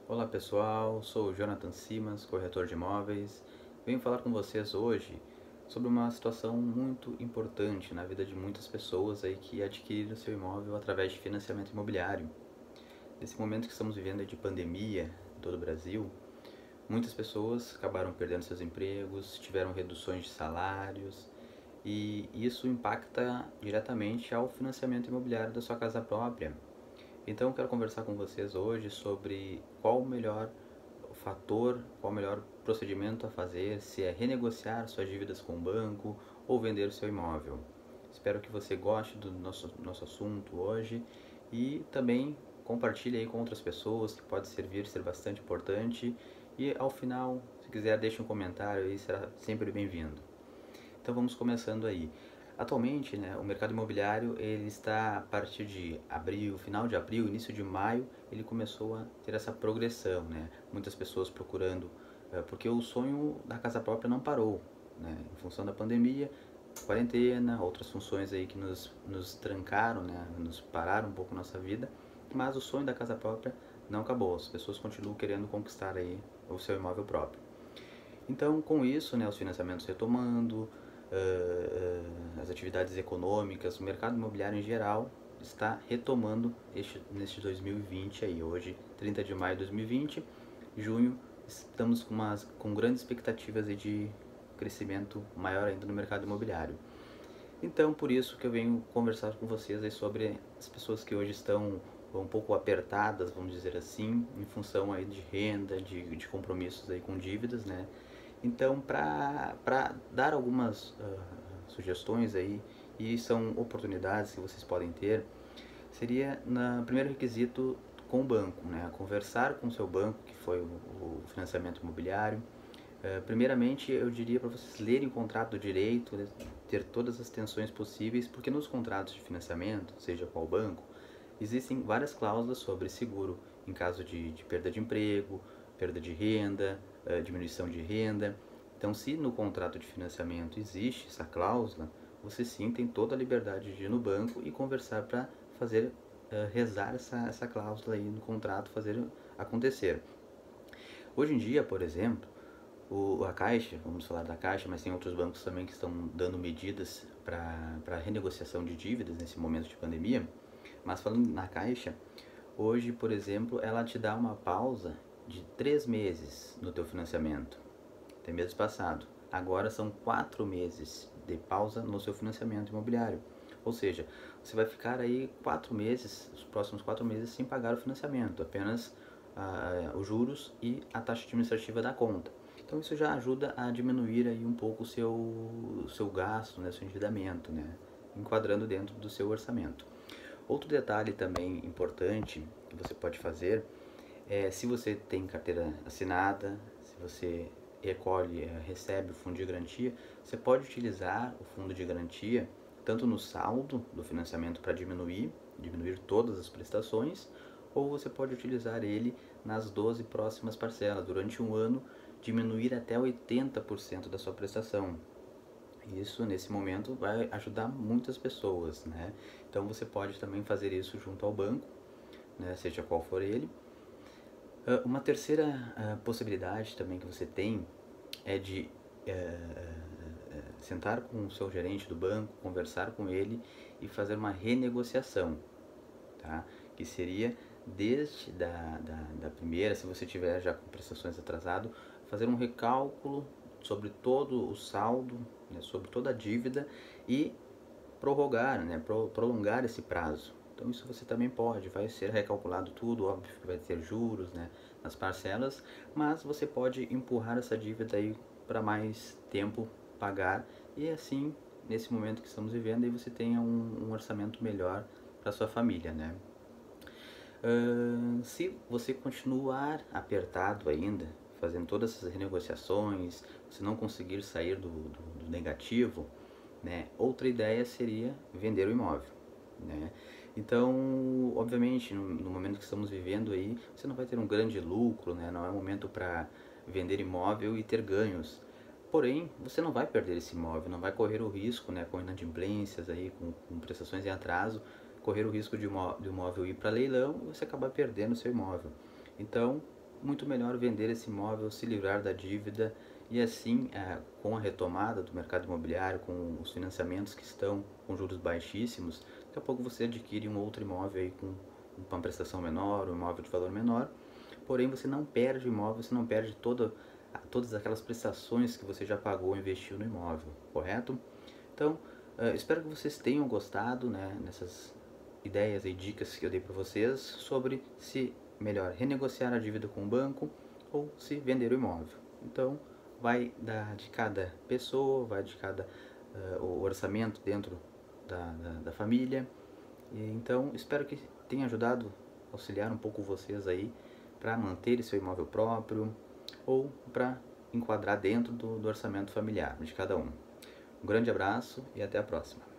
Olá pessoal, sou o Jonathan Simas, corretor de imóveis. Venho falar com vocês hoje sobre uma situação muito importante na vida de muitas pessoas aí que adquiriram seu imóvel através de financiamento imobiliário. Nesse momento que estamos vivendo de pandemia em todo o Brasil, muitas pessoas acabaram perdendo seus empregos, tiveram reduções de salários e isso impacta diretamente ao financiamento imobiliário da sua casa própria. Então eu quero conversar com vocês hoje sobre qual o melhor fator, qual o melhor procedimento a fazer, se é renegociar suas dívidas com o banco ou vender o seu imóvel. Espero que você goste do nosso assunto hoje e também compartilhe aí com outras pessoas que pode servir, ser bastante importante. E ao final, se quiser, deixe um comentário aí, será sempre bem-vindo. Então vamos começando aí. Atualmente, né, o mercado imobiliário ele está a partir de abril, final de abril, início de maio, ele começou a ter essa progressão, né? Muitas pessoas procurando, porque o sonho da casa própria não parou, né? Em função da pandemia, quarentena, outras funções aí que nos trancaram, né? Nos pararam um pouco a nossa vida, mas o sonho da casa própria não acabou. As pessoas continuam querendo conquistar aí o seu imóvel próprio. Então, com isso, né, os financiamentos retomando, as atividades econômicas, o mercado imobiliário em geral está retomando neste 2020 aí. Hoje, 30 de maio de 2020, junho, estamos com grandes expectativas aí de crescimento maior ainda no mercado imobiliário. Então, por isso que eu venho conversar com vocês aí sobre as pessoas que hoje estão um pouco apertadas, vamos dizer assim, em função aí de renda, de compromissos aí com dívidas, né? Então, para dar algumas sugestões aí, e são oportunidades que vocês podem ter, seria no primeiro requisito com o banco, né? Conversar com o seu banco, que foi o financiamento imobiliário. Primeiramente, eu diria para vocês lerem o contrato do direito, né? Ter todas as tensões possíveis, porque nos contratos de financiamento, seja qual banco, existem várias cláusulas sobre seguro em caso de perda de emprego, perda de renda, diminuição de renda. Então, se no contrato de financiamento existe essa cláusula, você sim tem toda a liberdade de ir no banco e conversar para fazer rezar essa cláusula aí no contrato, fazer acontecer. Hoje em dia, por exemplo, a Caixa, vamos falar da Caixa, mas tem outros bancos também que estão dando medidas para renegociação de dívidas nesse momento de pandemia. Mas falando na Caixa, hoje, por exemplo, ela te dá uma pausa de 3 meses no teu financiamento. Tem mês passado. Agora são 4 meses de pausa no seu financiamento imobiliário. Ou seja, você vai ficar aí 4 meses, os próximos 4 meses, sem pagar o financiamento, apenas os juros e a taxa administrativa da conta. Então isso já ajuda a diminuir aí um pouco o seu gasto, né, seu endividamento, né, enquadrando dentro do seu orçamento. Outro detalhe também importante que você pode fazer é se você tem carteira assinada, se você recolhe, recebe o fundo de garantia, você pode utilizar o fundo de garantia tanto no saldo do financiamento para diminuir todas as prestações, ou você pode utilizar ele nas 12 próximas parcelas. Durante um ano, diminuir até 80% da sua prestação. Isso, nesse momento, vai ajudar muitas pessoas, né? Então, você pode também fazer isso junto ao banco, né? Seja qual for ele. Uma terceira possibilidade também que você tem é de sentar com o seu gerente do banco, conversar com ele e fazer uma renegociação, tá? Que seria desde da primeira, se você tiver já com prestações atrasado, fazer um recálculo sobre todo o saldo, né, sobre toda a dívida e prorrogar, né, prolongar esse prazo. Então isso você também pode, vai ser recalculado tudo, óbvio que vai ter juros, né, nas parcelas, mas você pode empurrar essa dívida aí para mais tempo pagar e assim, nesse momento que estamos vivendo, aí você tenha um orçamento melhor para sua família, né? Se você continuar apertado ainda, fazendo todas essas renegociações, você não conseguir sair do negativo, né? Outra ideia seria vender o imóvel, né? Então, obviamente, no momento que estamos vivendo aí, você não vai ter um grande lucro, né? Não é momento para vender imóvel e ter ganhos. Porém, você não vai perder esse imóvel, não vai correr o risco, né, com inadimplências aí, com prestações em atraso, correr o risco de do imóvel ir para leilão e você acabar perdendo o seu imóvel. Então, muito melhor vender esse imóvel, se livrar da dívida e assim, com a retomada do mercado imobiliário, com os financiamentos que estão com juros baixíssimos, daqui a pouco você adquire um outro imóvel aí com uma prestação menor, um imóvel de valor menor, porém você não perde o imóvel, você não perde todas aquelas prestações que você já pagou e investiu no imóvel, correto? Então, espero que vocês tenham gostado, né, nessas ideias e dicas que eu dei para vocês sobre se melhor renegociar a dívida com o banco ou se vender o imóvel. Então, vai de cada pessoa, vai de cada o orçamento dentro da família. E, então, espero que tenha ajudado, auxiliar um pouco vocês aí para manter seu imóvel próprio ou para enquadrar dentro do orçamento familiar de cada um. Um grande abraço e até a próxima.